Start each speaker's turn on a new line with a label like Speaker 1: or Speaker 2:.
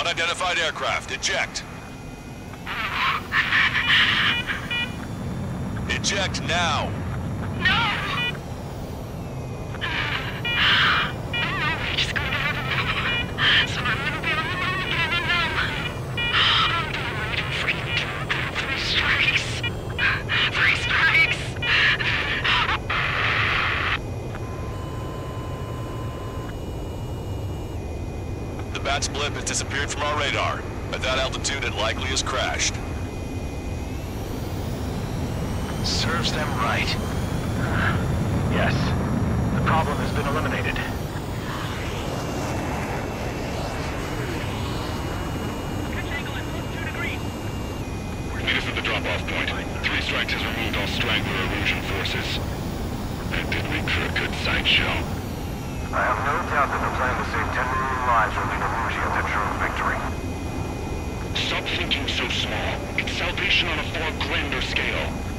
Speaker 1: Unidentified aircraft. Eject. Eject now.
Speaker 2: No! So I'm gonna be on the run again, and I'm getting ready for you. Three strikes. Three strikes.
Speaker 1: The Bat's blip has disappeared from our radar. At that altitude, it likely has crashed.
Speaker 3: Serves them right. Yes. The problem has been eliminated.
Speaker 4: Meet us at the drop-off point. Three strikes has removed all strangler illusion forces. That did make for a good sideshow.
Speaker 5: I have no doubt that the plan to save 10 million lives will mean illusions have shown victory.
Speaker 4: Stop thinking so small. It's salvation on a far grander scale.